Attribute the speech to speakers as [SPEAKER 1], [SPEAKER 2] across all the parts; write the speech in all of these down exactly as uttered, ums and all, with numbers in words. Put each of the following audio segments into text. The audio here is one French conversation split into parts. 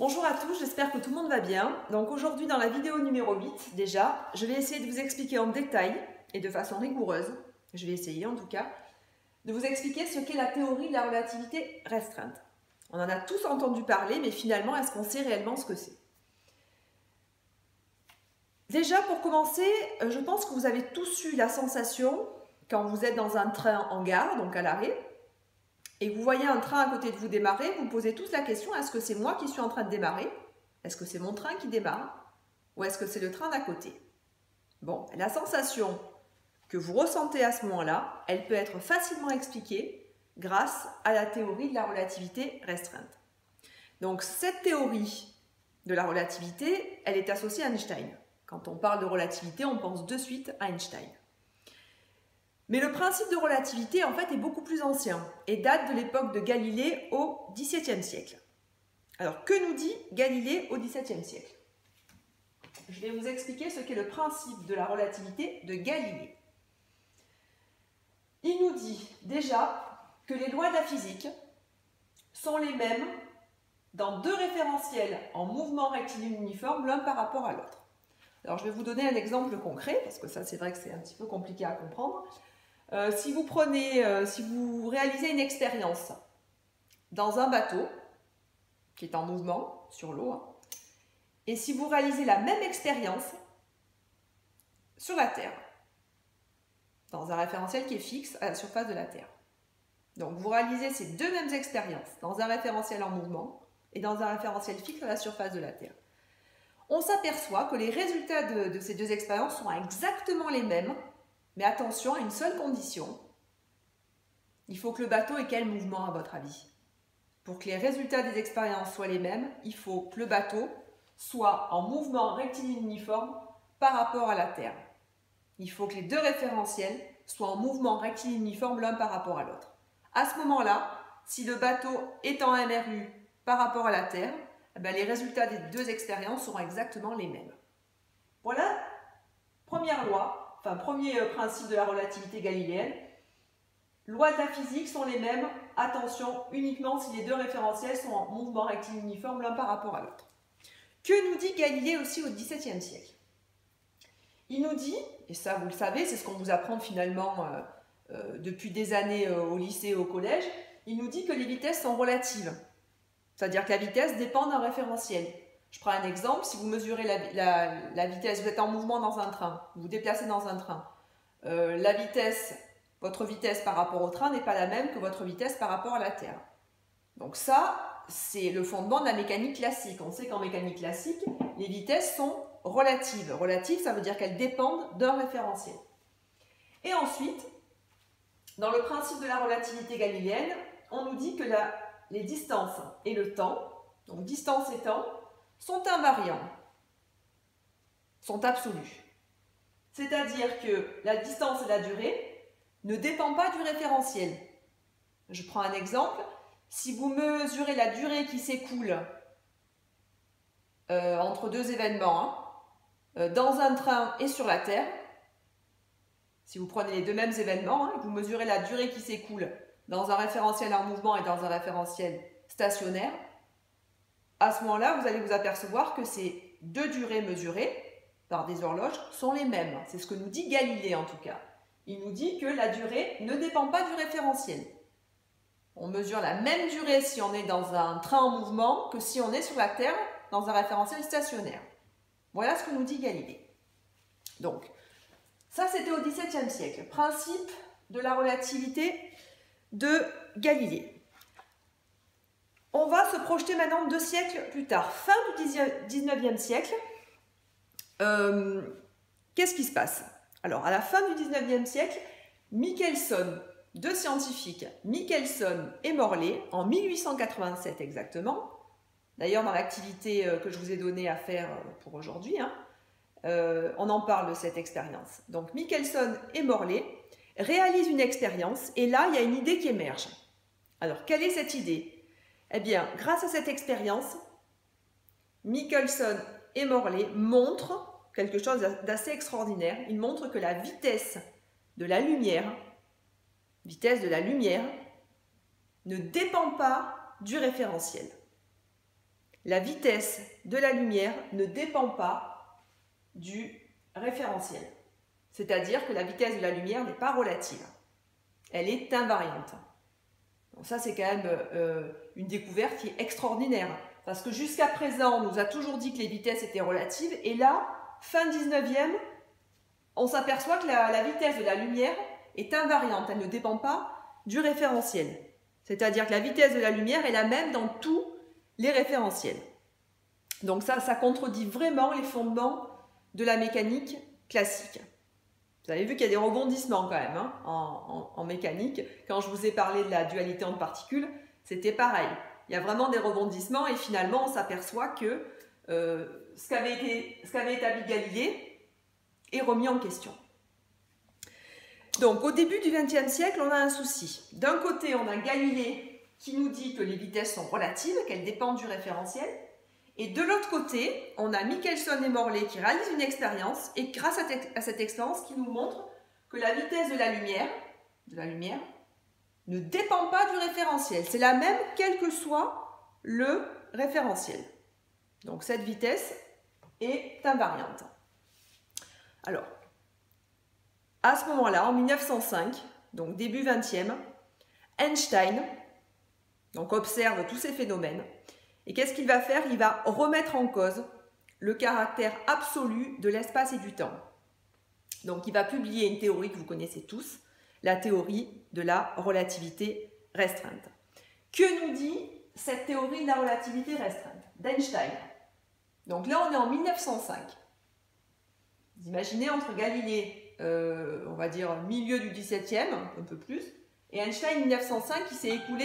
[SPEAKER 1] Bonjour à tous, j'espère que tout le monde va bien. Donc aujourd'hui dans la vidéo numéro huit déjà, je vais essayer de vous expliquer en détail et de façon rigoureuse, je vais essayer en tout cas, de vous expliquer ce qu'est la théorie de la relativité restreinte. On en a tous entendu parler, mais finalement, est-ce qu'on sait réellement ce que c'est? Déjà pour commencer, je pense que vous avez tous eu la sensation, quand vous êtes dans un train en gare, donc à l'arrêt, et vous voyez un train à côté de vous démarrer, vous posez tous la question, est-ce que c'est moi qui suis en train de démarrer? Est-ce que c'est mon train qui démarre? Ou est-ce que c'est le train d'à côté? Bon, la sensation que vous ressentez à ce moment-là, elle peut être facilement expliquée grâce à la théorie de la relativité restreinte. Donc cette théorie de la relativité, elle est associée à Einstein. Quand on parle de relativité, on pense de suite à Einstein. Mais le principe de relativité, en fait, est beaucoup plus ancien et date de l'époque de Galilée au dix-septième siècle. Alors, que nous dit Galilée au dix-septième siècle? Je vais vous expliquer ce qu'est le principe de la relativité de Galilée. Il nous dit déjà que les lois de la physique sont les mêmes dans deux référentiels en mouvement rectiligne uniforme, l'un par rapport à l'autre. Alors, je vais vous donner un exemple concret, parce que ça, c'est vrai que c'est un petit peu compliqué à comprendre. Euh, si vous prenez, euh, si vous réalisez une expérience dans un bateau qui est en mouvement sur l'eau, hein, et si vous réalisez la même expérience sur la Terre, dans un référentiel qui est fixe à la surface de la Terre. Donc vous réalisez ces deux mêmes expériences dans un référentiel en mouvement et dans un référentiel fixe à la surface de la Terre. On s'aperçoit que les résultats de, de ces deux expériences sont exactement les mêmes. Mais attention à une seule condition, il faut que le bateau ait quel mouvement à votre avis? Pour que les résultats des expériences soient les mêmes, il faut que le bateau soit en mouvement rectiligne uniforme par rapport à la Terre. Il faut que les deux référentiels soient en mouvement rectiligne uniforme l'un par rapport à l'autre. À ce moment-là, si le bateau est en M R U par rapport à la Terre, eh bien, les résultats des deux expériences seront exactement les mêmes. Voilà, première loi. Enfin, premier principe de la relativité galiléenne, lois de la physique sont les mêmes, attention, uniquement si les deux référentiels sont en mouvement rectiligne uniforme l'un par rapport à l'autre. Que nous dit Galilée aussi au dix-septième siècle? Il nous dit, et ça vous le savez, c'est ce qu'on vous apprend finalement euh, euh, depuis des années euh, au lycée et au collège, il nous dit que les vitesses sont relatives, c'est-à-dire que la vitesse dépend d'un référentiel. Je prends un exemple, si vous mesurez la, la, la vitesse, vous êtes en mouvement dans un train, vous vous déplacez dans un train, euh, la vitesse, votre vitesse par rapport au train n'est pas la même que votre vitesse par rapport à la Terre. Donc ça, c'est le fondement de la mécanique classique. On sait qu'en mécanique classique, les vitesses sont relatives. Relatives, ça veut dire qu'elles dépendent d'un référentiel. Et ensuite, dans le principe de la relativité galiléenne, on nous dit que la, les distances et le temps, donc distance et temps, sont invariants, sont absolus. C'est-à-dire que la distance et la durée ne dépendent pas du référentiel. Je prends un exemple. Si vous mesurez la durée qui s'écoule euh, entre deux événements, hein, euh, dans un train et sur la Terre, si vous prenez les deux mêmes événements, hein, vous mesurez la durée qui s'écoule dans un référentiel en mouvement et dans un référentiel stationnaire, à ce moment-là, vous allez vous apercevoir que ces deux durées mesurées par des horloges sont les mêmes. C'est ce que nous dit Galilée en tout cas. Il nous dit que la durée ne dépend pas du référentiel. On mesure la même durée si on est dans un train en mouvement que si on est sur la Terre dans un référentiel stationnaire. Voilà ce que nous dit Galilée. Donc, ça c'était au dix-septième siècle. Principe de la relativité de Galilée. On va se projeter maintenant deux siècles plus tard, fin du dix-neuvième siècle. Euh, Qu'est-ce qui se passe? Alors, à la fin du dix-neuvième siècle, Michelson, deux scientifiques, Michelson et Morley, en mille huit cent quatre-vingt-sept exactement, d'ailleurs dans l'activité que je vous ai donnée à faire pour aujourd'hui, hein, euh, on en parle de cette expérience. Donc, Michelson et Morley réalisent une expérience et là, il y a une idée qui émerge. Alors, quelle est cette idée? Eh bien, grâce à cette expérience, Michelson et Morley montrent quelque chose d'assez extraordinaire. Ils montrent que la vitesse de la lumière, vitesse de la lumière, ne dépend pas du référentiel. la vitesse de la lumière ne dépend pas du référentiel. C'est-à-dire que la vitesse de la lumière n'est pas relative. Elle est invariante. Donc ça, c'est quand même euh, une découverte qui est extraordinaire. Parce que jusqu'à présent, on nous a toujours dit que les vitesses étaient relatives. Et là, fin dix-neuvième, on s'aperçoit que la, la vitesse de la lumière est invariante. Elle ne dépend pas du référentiel. C'est-à-dire que la vitesse de la lumière est la même dans tous les référentiels. Donc ça, ça contredit vraiment les fondements de la mécanique classique. Vous avez vu qu'il y a des rebondissements quand même hein, en, en, en mécanique. Quand je vous ai parlé de la dualité entre particules, c'était pareil. Il y a vraiment des rebondissements et finalement on s'aperçoit que euh, ce qu'avait été, ce qu'avait établi Galilée est remis en question. Donc au début du vingtième siècle, on a un souci. D'un côté, on a Galilée qui nous dit que les vitesses sont relatives, qu'elles dépendent du référentiel. Et de l'autre côté, on a Michelson et Morley qui réalisent une expérience et grâce à cette expérience qui nous montre que la vitesse de la lumière, de la lumière ne dépend pas du référentiel. C'est la même quel que soit le référentiel. Donc cette vitesse est invariante. Alors, à ce moment-là, en mille neuf cent cinq, donc début vingtième, Einstein donc, observe tous ces phénomènes. Et qu'est-ce qu'il va faire? Il va remettre en cause le caractère absolu de l'espace et du temps. Donc il va publier une théorie que vous connaissez tous, la théorie de la relativité restreinte. Que nous dit cette théorie de la relativité restreinte d'Einstein? Donc là on est en mille neuf cent cinq. Vous imaginez entre Galilée, euh, on va dire milieu du dix-septième, un peu plus, et Einstein mille neuf cent cinq qui s'est écoulé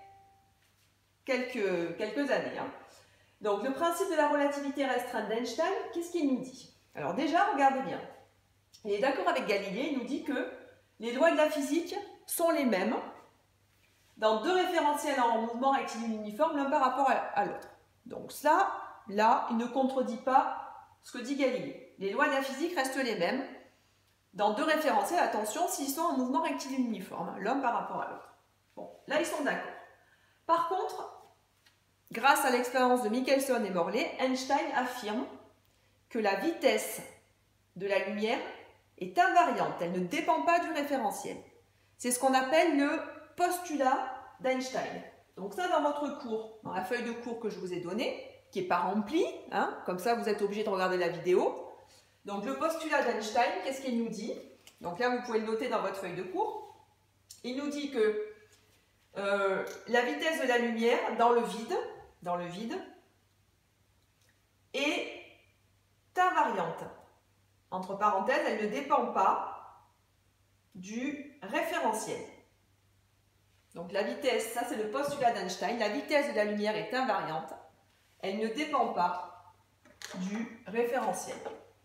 [SPEAKER 1] Quelques, quelques années. Hein. Donc, le principe de la relativité restreinte d'Einstein, qu'est-ce qu'il nous dit? Alors déjà, regardez bien. Il est d'accord avec Galilée, il nous dit que les lois de la physique sont les mêmes dans deux référentiels en mouvement rectiligne uniforme, l'un par rapport à, à l'autre. Donc ça, là, il ne contredit pas ce que dit Galilée. Les lois de la physique restent les mêmes dans deux référentiels, attention, s'ils sont en mouvement rectiligne uniforme, l'un par rapport à l'autre. Bon, là, ils sont d'accord. Par contre, grâce à l'expérience de Michelson et Morley, Einstein affirme que la vitesse de la lumière est invariante, elle ne dépend pas du référentiel. C'est ce qu'on appelle le postulat d'Einstein. Donc ça, dans votre cours, dans la feuille de cours que je vous ai donnée, qui n'est pas remplie, hein, comme ça vous êtes obligé de regarder la vidéo. Donc le postulat d'Einstein, qu'est-ce qu'il nous dit? Donc là, vous pouvez le noter dans votre feuille de cours. Il nous dit que Euh, la vitesse de la lumière dans le vide, dans le vide est invariante. Entre parenthèses, elle ne dépend pas du référentiel. Donc la vitesse, ça c'est le postulat d'Einstein, la vitesse de la lumière est invariante. Elle ne dépend pas du référentiel.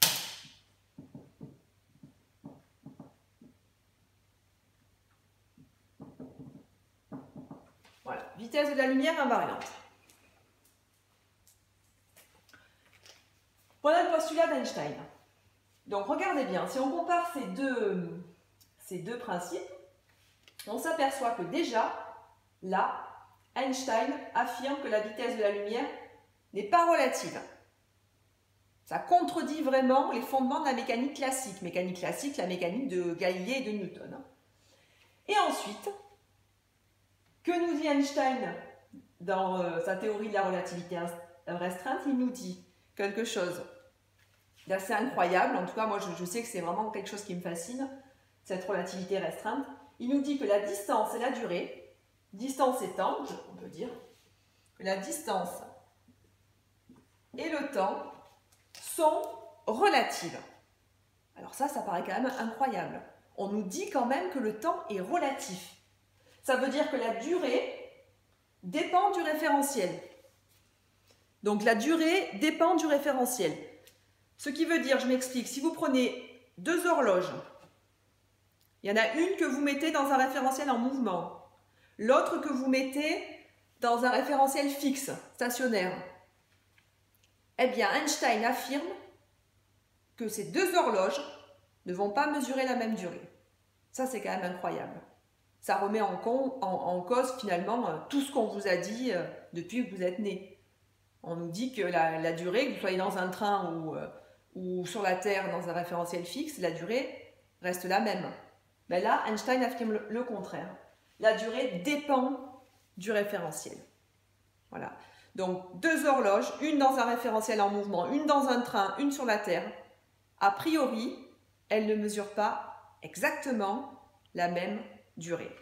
[SPEAKER 1] Voilà, vitesse de la lumière invariante. Voilà le postulat d'Einstein. Donc regardez bien, si on compare ces deux, ces deux principes, on s'aperçoit que déjà, là, Einstein affirme que la vitesse de la lumière n'est pas relative. Ça contredit vraiment les fondements de la mécanique classique. Mécanique classique, la mécanique de Galilée et de Newton. Et ensuite, que nous dit Einstein dans euh, sa théorie de la relativité restreinte? Il nous dit quelque chose d'assez incroyable. En tout cas, moi, je, je sais que c'est vraiment quelque chose qui me fascine, cette relativité restreinte. Il nous dit que la distance et la durée, distance et temps, on peut dire, que la distance et le temps sont relatives. Alors ça, ça paraît quand même incroyable. On nous dit quand même que le temps est relatif. Ça veut dire que la durée dépend du référentiel. Donc la durée dépend du référentiel. Ce qui veut dire, je m'explique, si vous prenez deux horloges, il y en a une que vous mettez dans un référentiel en mouvement, l'autre que vous mettez dans un référentiel fixe, stationnaire. Eh bien, Einstein affirme que ces deux horloges ne vont pas mesurer la même durée. Ça, c'est quand même incroyable. Ça remet en, con, en, en cause finalement tout ce qu'on vous a dit depuis que vous êtes né. On nous dit que la, la durée, que vous soyez dans un train ou, euh, ou sur la Terre dans un référentiel fixe, la durée reste la même. Ben là, Einstein affirme le, le contraire. La durée dépend du référentiel. Voilà. Donc, deux horloges, une dans un référentiel en mouvement, une dans un train, une sur la Terre. A priori, elles ne mesurent pas exactement la même durée.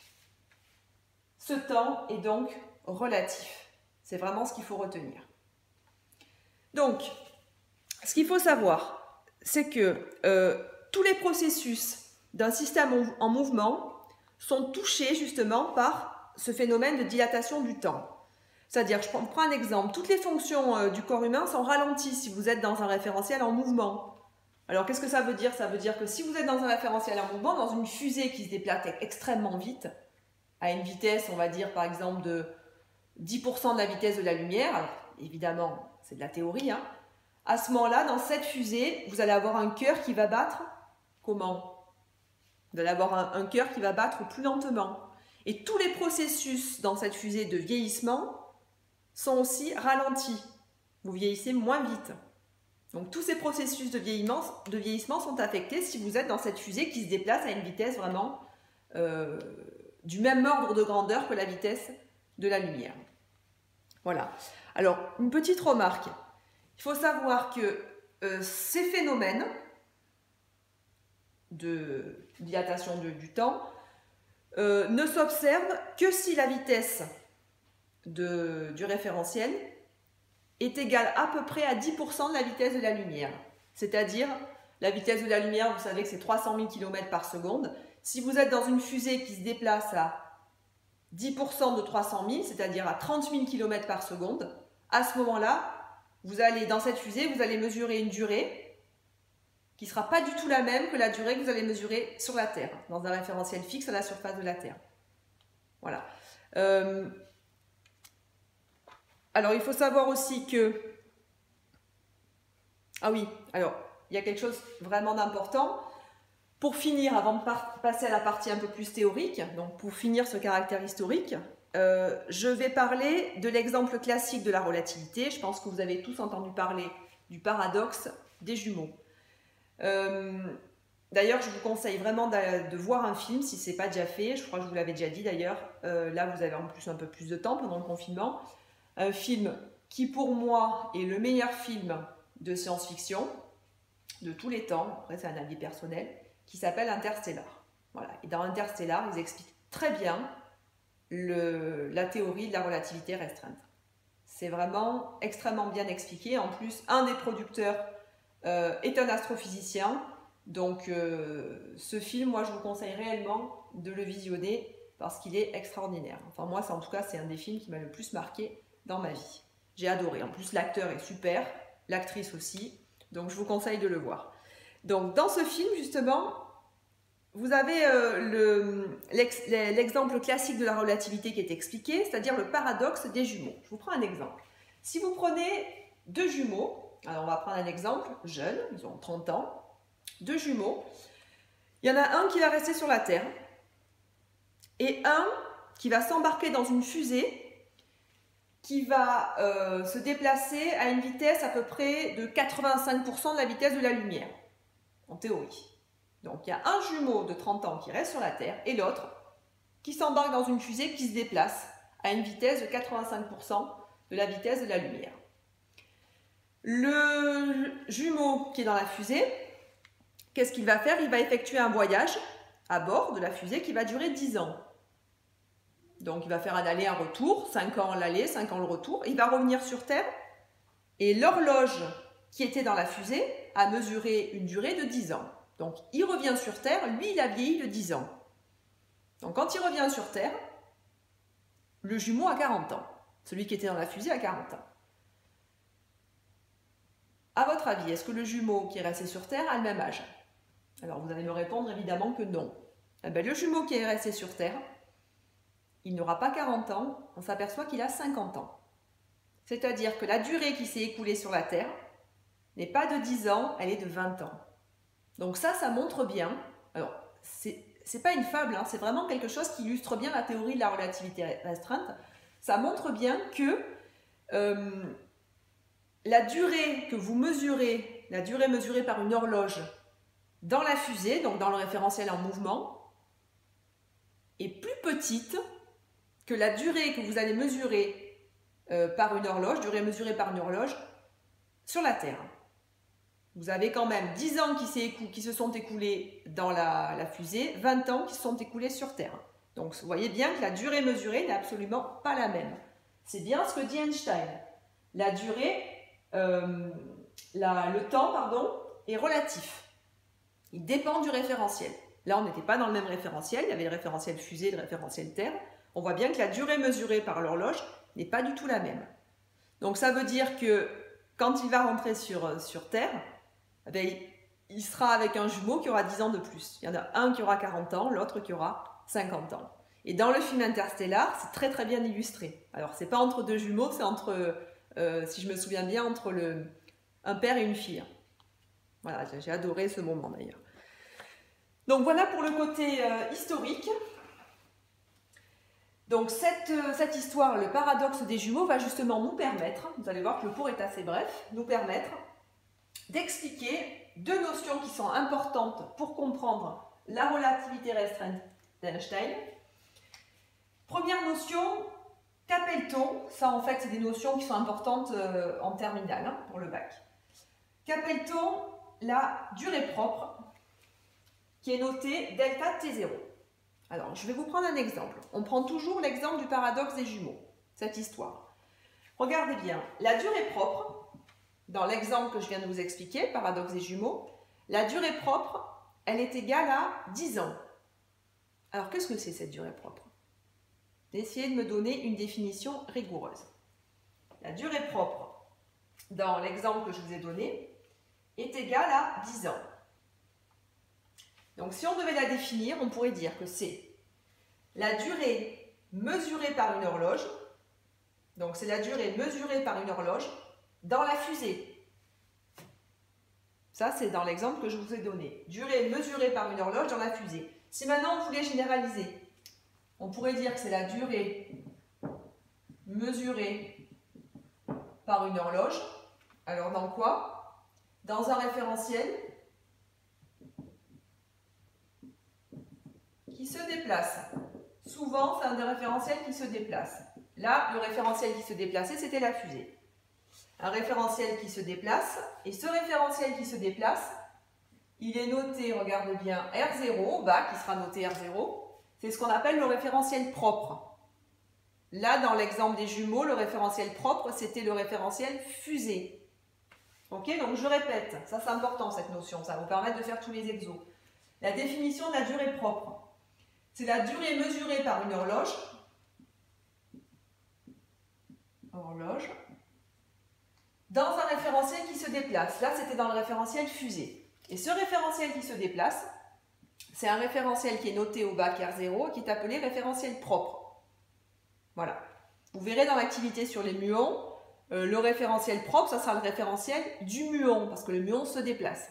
[SPEAKER 1] Ce temps est donc relatif. C'est vraiment ce qu'il faut retenir. Donc, ce qu'il faut savoir, c'est que euh, tous les processus d'un système en mouvement sont touchés justement par ce phénomène de dilatation du temps. C'est-à-dire, je prends un exemple, toutes les fonctions euh, du corps humain sont ralenties si vous êtes dans un référentiel en mouvement. Alors, qu'est-ce que ça veut dire? Ça veut dire que si vous êtes dans un référentiel en mouvement, dans une fusée qui se déplace extrêmement vite, à une vitesse, on va dire par exemple de dix pour cent de la vitesse de la lumière, alors évidemment, c'est de la théorie, hein, à ce moment-là, dans cette fusée, vous allez avoir un cœur qui va battre comment? Vous allez avoir un, un cœur qui va battre plus lentement. Et tous les processus dans cette fusée de vieillissement sont aussi ralentis. Vous vieillissez moins vite. Donc tous ces processus de vieillissement, de vieillissement sont affectés si vous êtes dans cette fusée qui se déplace à une vitesse vraiment euh, du même ordre de grandeur que la vitesse de la lumière. Voilà. Alors, une petite remarque. Il faut savoir que euh, ces phénomènes de dilatation de, du temps euh, ne s'observent que si la vitesse de, du référentiel est égale à peu près à dix pour cent de la vitesse de la lumière. C'est-à-dire, la vitesse de la lumière, vous savez que c'est trois cent mille kilomètres par seconde. Si vous êtes dans une fusée qui se déplace à dix pour cent de trois cent mille, c'est-à-dire à trente mille kilomètres par seconde, à ce moment-là, vous allez, dans cette fusée, vous allez mesurer une durée qui ne sera pas du tout la même que la durée que vous allez mesurer sur la Terre, dans un référentiel fixe à la surface de la Terre. Voilà. Euh, alors, il faut savoir aussi que... Ah oui, alors, il y a quelque chose vraiment d'important. Pour finir, avant de passer à la partie un peu plus théorique, donc pour finir ce caractère historique, euh, je vais parler de l'exemple classique de la relativité. Je pense que vous avez tous entendu parler du paradoxe des jumeaux. Euh, d'ailleurs, je vous conseille vraiment de, de voir un film si ce n'est pas déjà fait. Je crois que je vous l'avais déjà dit d'ailleurs. Euh, là, vous avez en plus un peu plus de temps pendant le confinement. Un film qui, pour moi, est le meilleur film de science-fiction de tous les temps. Après, c'est un avis personnel. Qui s'appelle Interstellar. Voilà. Et dans Interstellar, ils expliquent très bien le, la théorie de la relativité restreinte. C'est vraiment extrêmement bien expliqué. En plus, un des producteurs euh, est un astrophysicien. Donc, euh, ce film, moi, je vous conseille réellement de le visionner parce qu'il est extraordinaire. Enfin, moi, en tout cas, c'est un des films qui m'a le plus marqué dans ma vie. J'ai adoré. En plus, l'acteur est super, l'actrice aussi. Donc, je vous conseille de le voir. Donc, dans ce film, justement, vous avez euh, l'exemple classique de la relativité qui est expliqué, c'est-à-dire le paradoxe des jumeaux. Je vous prends un exemple. Si vous prenez deux jumeaux, alors on va prendre un exemple jeune, ils ont trente ans, deux jumeaux, il y en a un qui va rester sur la Terre et un qui va s'embarquer dans une fusée qui va euh, se déplacer à une vitesse à peu près de quatre-vingt-cinq pour cent de la vitesse de la lumière. En théorie. Donc il y a un jumeau de trente ans qui reste sur la Terre et l'autre qui s'embarque dans une fusée qui se déplace à une vitesse de quatre-vingt-cinq pour cent de la vitesse de la lumière. Le jumeau qui est dans la fusée, qu'est-ce qu'il va faire? Il va effectuer un voyage à bord de la fusée qui va durer dix ans. Donc il va faire un aller, un retour, cinq ans l'aller, cinq ans le retour. Il va revenir sur Terre et l'horloge qui était dans la fusée a mesuré une durée de dix ans. Donc, il revient sur Terre, lui, il a vieilli de dix ans. Donc, quand il revient sur Terre, le jumeau a quarante ans. Celui qui était dans la fusée a quarante ans. À votre avis, est-ce que le jumeau qui est resté sur Terre a le même âge? Alors, vous allez me répondre évidemment que non. Eh bien, le jumeau qui est resté sur Terre, il n'aura pas quarante ans, on s'aperçoit qu'il a cinquante ans. C'est-à-dire que la durée qui s'est écoulée sur la Terre n'est pas de dix ans, elle est de vingt ans. Donc ça, ça montre bien, alors c'est pas une fable, hein, c'est vraiment quelque chose qui illustre bien la théorie de la relativité restreinte. Ça montre bien que euh, la durée que vous mesurez, la durée mesurée par une horloge dans la fusée, donc dans le référentiel en mouvement, est plus petite que la durée que vous allez mesurer euh, par une horloge, durée mesurée par une horloge, sur la Terre. Vous avez quand même dix ans qui, qui se sont écoulés dans la, la fusée, vingt ans qui se sont écoulés sur Terre. Donc vous voyez bien que la durée mesurée n'est absolument pas la même. C'est bien ce que dit Einstein. La durée, euh, la, le temps, pardon, est relatif. Il dépend du référentiel. Là, on n'était pas dans le même référentiel. Il y avait le référentiel fusée et le référentiel Terre. On voit bien que la durée mesurée par l'horloge n'est pas du tout la même. Donc ça veut dire que quand il va rentrer sur, sur Terre, eh bien, il sera avec un jumeau qui aura dix ans de plus. Il y en a un qui aura quarante ans, l'autre qui aura cinquante ans. Et dans le film Interstellar, c'est très très bien illustré. Alors, c'est pas entre deux jumeaux, c'est entre, euh, si je me souviens bien, entre le, un père et une fille. Voilà, j'ai adoré ce moment d'ailleurs. Donc voilà pour le côté euh, historique. Donc cette, euh, cette histoire, le paradoxe des jumeaux, va justement nous permettre, vous allez voir que le cours est assez bref, nous permettre d'expliquer deux notions qui sont importantes pour comprendre la relativité restreinte d'Einstein. Première notion, qu'appelle-t-on? Ça en fait c'est des notions qui sont importantes euh, en terminale hein, pour le bac. Qu'appelle-t-on la durée propre qui est notée delta T zéro? Alors je vais vous prendre un exemple. On prend toujours l'exemple du paradoxe des jumeaux, cette histoire. Regardez bien, la durée propre, dans l'exemple que je viens de vous expliquer, paradoxe des jumeaux, la durée propre, elle est égale à dix ans. Alors qu'est-ce que c'est cette durée propre? Essayez de me donner une définition rigoureuse. La durée propre, dans l'exemple que je vous ai donné, est égale à dix ans. Donc si on devait la définir, on pourrait dire que c'est la durée mesurée par une horloge, donc c'est la durée mesurée par une horloge dans la fusée. Ça, c'est dans l'exemple que je vous ai donné. Durée mesurée par une horloge dans la fusée. Si maintenant on voulait généraliser, on pourrait dire que c'est la durée mesurée par une horloge. Alors dans quoi? Dans un référentiel qui se déplace. Souvent, c'est un des référentiels qui se déplace. Là, le référentiel qui se déplaçait, c'était la fusée. Un référentiel qui se déplace, et ce référentiel qui se déplace, il est noté, regardez bien, R zéro, au bas, qui sera noté R zéro, c'est ce qu'on appelle le référentiel propre. Là, dans l'exemple des jumeaux, le référentiel propre, c'était le référentiel fusée. Ok, donc je répète, ça c'est important cette notion, ça va vous permettre de faire tous les exos. La définition de la durée propre, c'est la durée mesurée par une horloge, horloge, dans un référentiel qui se déplace. Là, c'était dans le référentiel fusée. Et ce référentiel qui se déplace, c'est un référentiel qui est noté au bac R zéro, qui est appelé référentiel propre. Voilà. Vous verrez dans l'activité sur les muons, euh, le référentiel propre, ça sera le référentiel du muon, parce que le muon se déplace.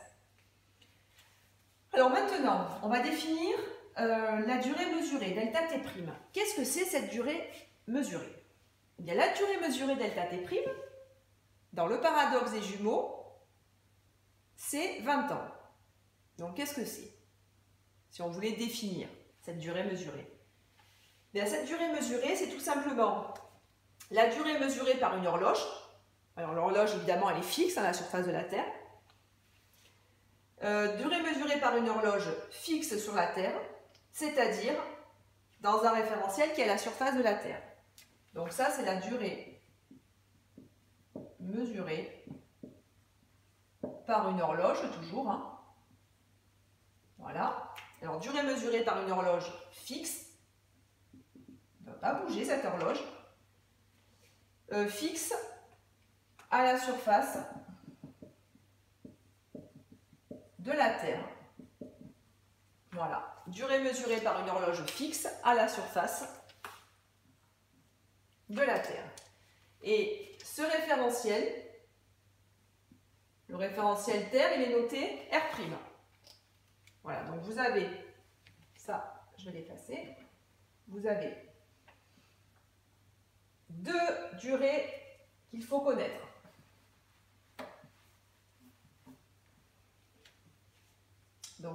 [SPEAKER 1] Alors maintenant, on va définir euh, la durée mesurée, delta T'. Qu'est-ce que c'est cette durée mesurée? Eh bien, la durée mesurée delta T', dans le paradoxe des jumeaux, c'est vingt ans. Donc, qu'est-ce que c'est? Si on voulait définir cette durée mesurée. Bien, cette durée mesurée, c'est tout simplement la durée mesurée par une horloge. Alors, l'horloge, évidemment, elle est fixe à la surface de la Terre. Euh, durée mesurée par une horloge fixe sur la Terre, c'est-à-dire dans un référentiel qui est à la surface de la Terre. Donc ça, c'est la durée mesurée par une horloge, toujours. Hein. Voilà. Alors, durée mesurée par une horloge fixe. Elle ne va pas bouger, cette horloge. Euh, fixe à la surface de la Terre. Voilà. Durée mesurée par une horloge fixe à la surface de la Terre. Et ce référentiel, le référentiel Terre, il est noté R'. Voilà, donc vous avez ça, je vais l'effacer. Vous avez deux durées qu'il faut connaître.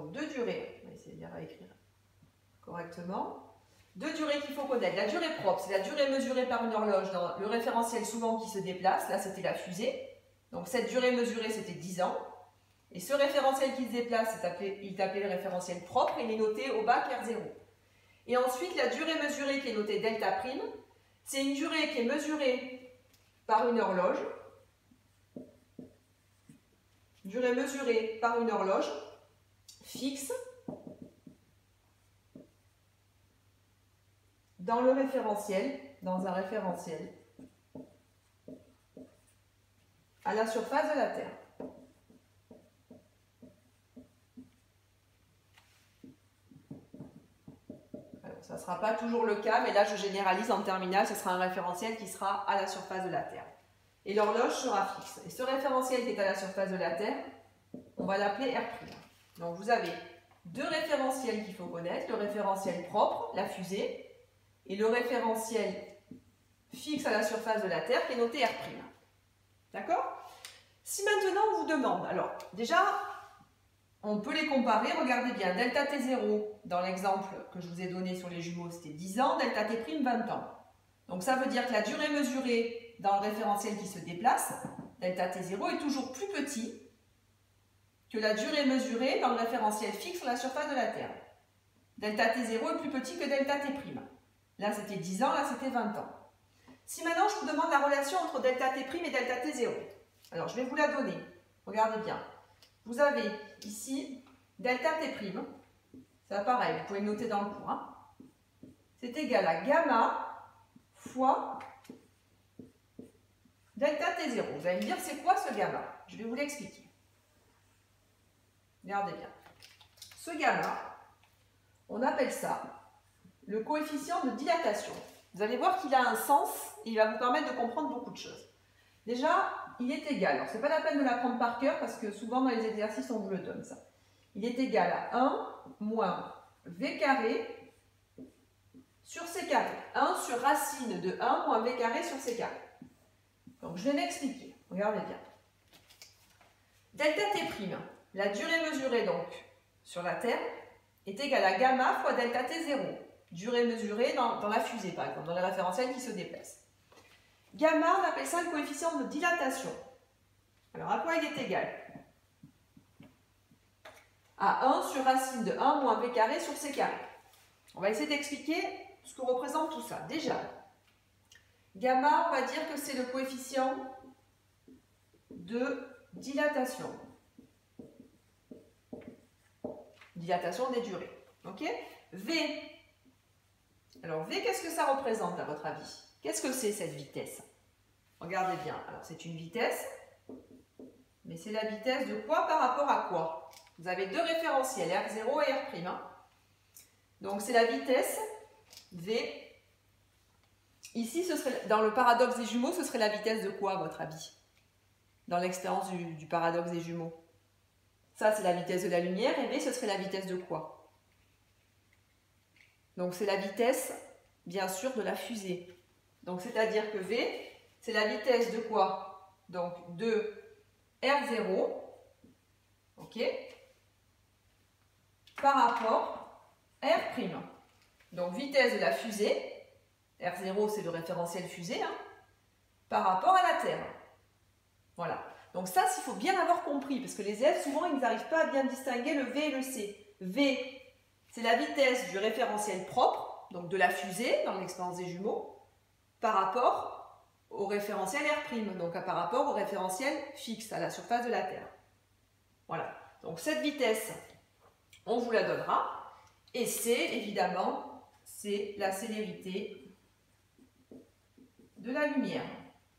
[SPEAKER 1] Donc deux durées, on va essayer de bien réécrire correctement. Deux durées qu'il faut connaître. La durée propre, c'est la durée mesurée par une horloge dans le référentiel souvent qui se déplace. Là, c'était la fusée. Donc cette durée mesurée, c'était dix ans. Et ce référentiel qui se déplace, appelé, il est appelé le référentiel propre et il est noté au bac R zéro. Et ensuite, la durée mesurée qui est notée delta prime, c'est une durée qui est mesurée par une horloge. Durée mesurée par une horloge fixe dans le référentiel, dans un référentiel à la surface de la Terre. Alors, ça ne sera pas toujours le cas, mais là je généralise en terminale, ce sera un référentiel qui sera à la surface de la Terre. Et l'horloge sera fixe. Et ce référentiel qui est à la surface de la Terre, on va l'appeler R'. Donc vous avez deux référentiels qu'il faut connaître, le référentiel propre, la fusée, et le référentiel fixe à la surface de la Terre qui est noté R'. D'accord? Si maintenant on vous demande, alors déjà, on peut les comparer, regardez bien, delta T zéro, dans l'exemple que je vous ai donné sur les jumeaux, c'était dix ans, delta T', vingt ans. Donc ça veut dire que la durée mesurée dans le référentiel qui se déplace, delta T zéro, est toujours plus petit que la durée mesurée dans le référentiel fixe sur la surface de la Terre. Delta T zéro est plus petit que delta T'. Là, c'était dix ans, là, c'était vingt ans. Si maintenant, je vous demande la relation entre delta T' et delta T zéro, alors je vais vous la donner. Regardez bien. Vous avez ici delta T', c'est pareil, vous pouvez le noter dans le cours. Hein. C'est égal à gamma fois delta T zéro. Vous allez me dire, c'est quoi ce gamma? Je vais vous l'expliquer. Regardez bien. Ce gamma, on appelle ça le coefficient de dilatation. Vous allez voir qu'il a un sens et il va vous permettre de comprendre beaucoup de choses. Déjà, il est égal, alors ce n'est pas la peine de l'apprendre par cœur parce que souvent dans les exercices on vous le donne ça. Il est égal à un moins V carré sur C carré. un sur racine de un moins V carré sur C carré. Donc je vais m'expliquer, regardez bien. Delta T', la durée mesurée donc sur la Terre, est égale à gamma fois delta T zéro. Durée mesurée dans, dans la fusée, par exemple, dans les référentiels qui se déplacent. Gamma, on appelle ça le coefficient de dilatation. Alors, à quoi il est égal? À un sur racine de un moins V carré sur C carré. On va essayer d'expliquer ce que représente tout ça. Déjà, gamma, on va dire que c'est le coefficient de dilatation. Dilatation des durées. Ok? V. Alors, V, qu'est-ce que ça représente à votre avis? Qu'est-ce que c'est cette vitesse? Regardez bien. Alors, c'est une vitesse, mais c'est la vitesse de quoi par rapport à quoi? Vous avez deux référentiels, R zéro et R'. Hein. Donc, c'est la vitesse V. Ici, ce serait, dans le paradoxe des jumeaux, ce serait la vitesse de quoi à votre avis? Dans l'expérience du, du paradoxe des jumeaux. Ça, c'est la vitesse de la lumière, et V, ce serait la vitesse de quoi? Donc, c'est la vitesse, bien sûr, de la fusée. Donc, c'est-à-dire que V, c'est la vitesse de quoi? Donc, de R zéro, ok, par rapport à R'. Donc, vitesse de la fusée, R zéro, c'est le référentiel fusée, hein, par rapport à la Terre. Voilà. Donc, ça, il faut bien avoir compris, parce que les élèves, souvent, ils n'arrivent pas à bien distinguer le V et le C. V, c'est la vitesse du référentiel propre, donc de la fusée, dans l'expérience des jumeaux, par rapport au référentiel R', donc par rapport au référentiel fixe à la surface de la Terre. Voilà. Donc cette vitesse, on vous la donnera. Et C, évidemment, c'est la célérité de la lumière.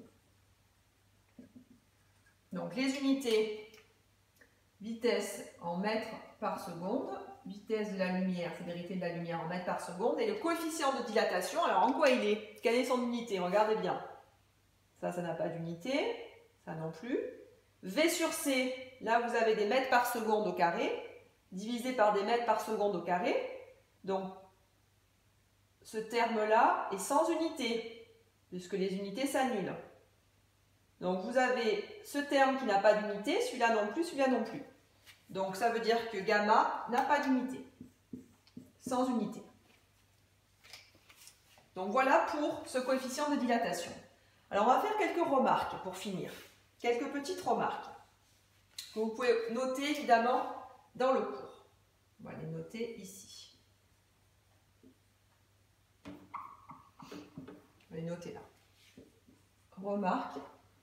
[SPEAKER 1] Donc les unités, vitesse en mètres par seconde, vitesse de la lumière, célérité de la lumière en mètres par seconde, et le coefficient de dilatation, alors en quoi il est? Quelle est son unité? Regardez bien. Ça, ça n'a pas d'unité, ça non plus. V sur C, là vous avez des mètres par seconde au carré, divisé par des mètres par seconde au carré. Donc, ce terme-là est sans unité, puisque les unités s'annulent. Donc, vous avez ce terme qui n'a pas d'unité, celui-là non plus, celui-là non plus. Donc ça veut dire que gamma n'a pas d'unité, sans unité. Donc voilà pour ce coefficient de dilatation. Alors on va faire quelques remarques pour finir. Quelques petites remarques que vous pouvez noter évidemment dans le cours. On va les noter ici. On va les noter là. Remarque.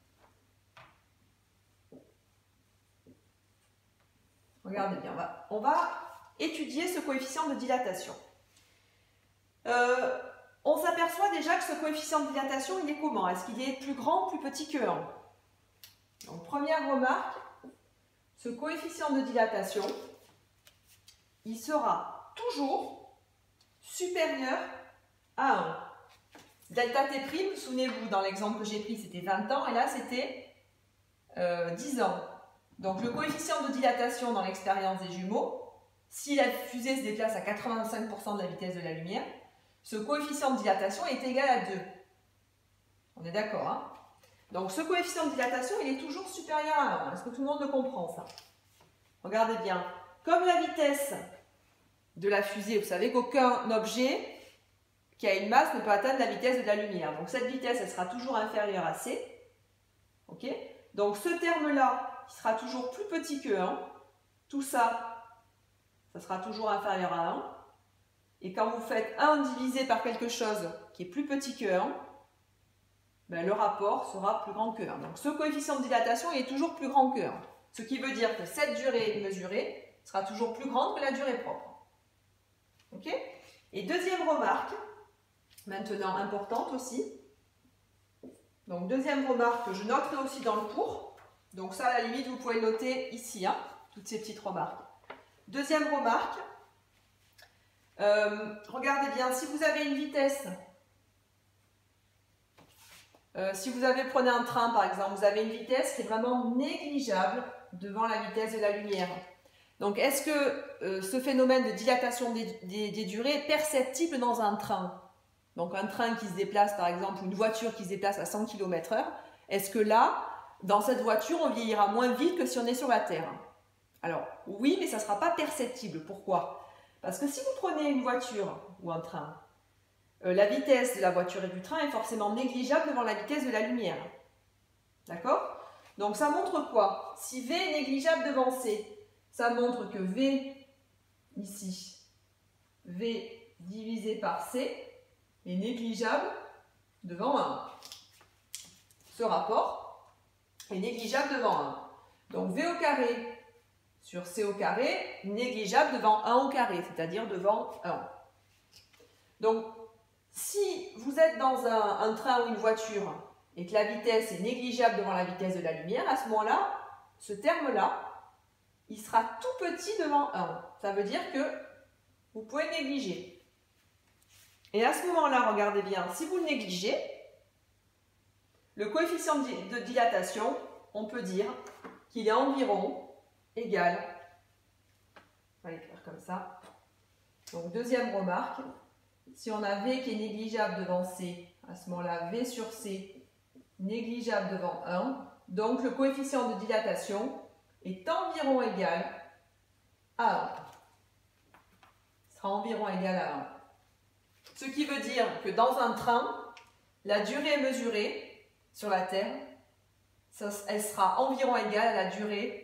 [SPEAKER 1] Regardez bien, on va, on va étudier ce coefficient de dilatation. Euh, on s'aperçoit déjà que ce coefficient de dilatation, il est comment? Est-ce qu'il est plus grand ou plus petit que un? Donc, première remarque, ce coefficient de dilatation, il sera toujours supérieur à un. Delta T', souvenez-vous, dans l'exemple que j'ai pris, c'était vingt ans, et là, c'était euh, dix ans. Donc, le coefficient de dilatation dans l'expérience des jumeaux, si la fusée se déplace à quatre-vingt-cinq pour cent de la vitesse de la lumière, ce coefficient de dilatation est égal à deux. On est d'accord, hein? Donc, ce coefficient de dilatation, il est toujours supérieur à un. Est-ce que tout le monde le comprend, ça? Regardez bien. Comme la vitesse de la fusée, vous savez qu'aucun objet qui a une masse ne peut atteindre la vitesse de la lumière. Donc, cette vitesse, elle sera toujours inférieure à c. OK? Donc, ce terme-là, qui sera toujours plus petit que un, tout ça, ça sera toujours inférieur à un. Et quand vous faites un divisé par quelque chose qui est plus petit que un, ben, le rapport sera plus grand que un. Donc, ce coefficient de dilatation il est toujours plus grand que un. Ce qui veut dire que cette durée mesurée sera toujours plus grande que la durée propre. OK? Et deuxième remarque, maintenant importante aussi. Donc, deuxième remarque que je noterai aussi dans le cours. Donc, ça, à la limite, vous pouvez noter ici, hein, toutes ces petites remarques. Deuxième remarque, euh, regardez bien, si vous avez une vitesse, euh, si vous avez, prenez un train par exemple, vous avez une vitesse qui est vraiment négligeable devant la vitesse de la lumière. Donc, est-ce que euh, ce phénomène de dilatation des, des, des durées est perceptible dans un train? Donc, un train qui se déplace, par exemple, une voiture qui se déplace à cent kilomètres heure, est-ce que là, dans cette voiture, on vieillira moins vite que si on est sur la Terre? Alors, oui, mais ça ne sera pas perceptible. Pourquoi? Parce que si vous prenez une voiture ou un train, euh, la vitesse de la voiture et du train est forcément négligeable devant la vitesse de la lumière. D'accord? Donc, ça montre quoi? Si V est négligeable devant C, ça montre que V, ici, V divisé par C, est négligeable devant un. Ce rapport est négligeable devant un. Donc, V au carré sur C au carré, négligeable devant un au carré, c'est-à-dire devant un. Donc, si vous êtes dans un, un train ou une voiture et que la vitesse est négligeable devant la vitesse de la lumière, à ce moment-là, ce terme-là, il sera tout petit devant un. Ça veut dire que vous pouvez négliger. Et à ce moment-là, regardez bien, si vous le négligez, le coefficient de dilatation, on peut dire qu'il est environ égal, on va l'écrire comme ça. Donc, deuxième remarque, si on a V qui est négligeable devant C, à ce moment-là, V sur C, négligeable devant un, donc le coefficient de dilatation est environ égal à un. Il sera environ égal à un. Ce qui veut dire que dans un train, la durée mesurée sur la Terre, ça, elle sera environ égale à la durée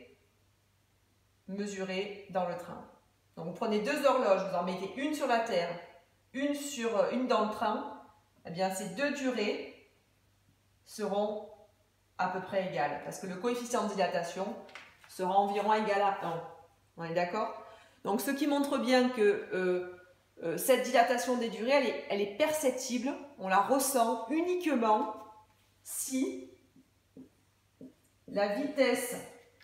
[SPEAKER 1] mesurée dans le train. Donc vous prenez deux horloges, vous en mettez une sur la Terre, une, sur, une dans le train, eh bien ces deux durées seront à peu près égales, parce que le coefficient de dilatation sera environ égal à un. On est d'accord? Donc ce qui montre bien que euh, euh, cette dilatation des durées, elle est, elle est perceptible, on la ressent uniquement si la vitesse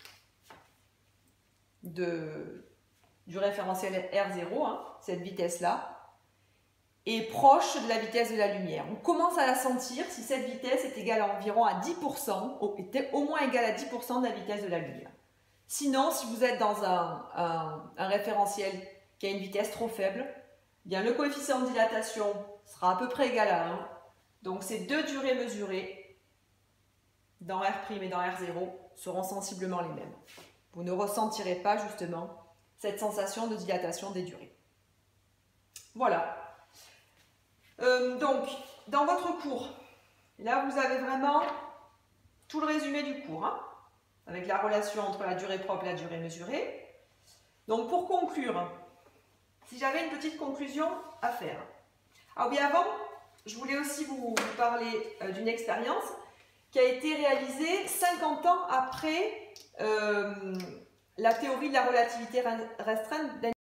[SPEAKER 1] de, du référentiel R zéro, hein, cette vitesse-là, est proche de la vitesse de la lumière. On commence à la sentir si cette vitesse est égale à environ à dix pour cent, était au moins égale à dix pour cent de la vitesse de la lumière. Sinon, si vous êtes dans un, un, un référentiel qui a une vitesse trop faible, eh bien le coefficient de dilatation sera à peu près égal à un. Donc ces deux durées mesurées, dans R' et dans R zéro, seront sensiblement les mêmes. Vous ne ressentirez pas justement cette sensation de dilatation des durées. Voilà. Euh, donc, dans votre cours, là vous avez vraiment tout le résumé du cours, hein, avec la relation entre la durée propre et la durée mesurée. Donc pour conclure, si j'avais une petite conclusion à faire. Alors bien avant, je voulais aussi vous, vous parler euh, d'une expérience qui a été réalisée cinquante ans après euh, la théorie de la relativité restreinte d'Einstein.